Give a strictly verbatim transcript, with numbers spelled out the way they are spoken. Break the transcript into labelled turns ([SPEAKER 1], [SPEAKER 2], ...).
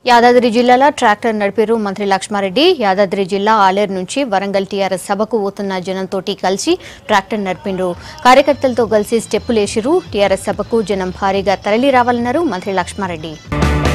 [SPEAKER 1] యాదాద్రి జిల్లాలో ట్రాక్టర్ నడిపారు మంత్రి లక్ష్మా రెడ్డి. యాదాద్రి జిల్లా ఆలేరు నుంచి వరంగల్ టీఆర్ఎస్ సభకు పోతున్న జనంతోటి కలిసి ట్రాక్టర్ నడిపిండ్రు. కార్యకర్తలతో కలిసి స్టెప్పులేసిరు. టీఆర్ఎస్ సభకు జనం భారీగా తరలి రావాలన్నారు మంత్రి లక్ష్మా రెడ్డి.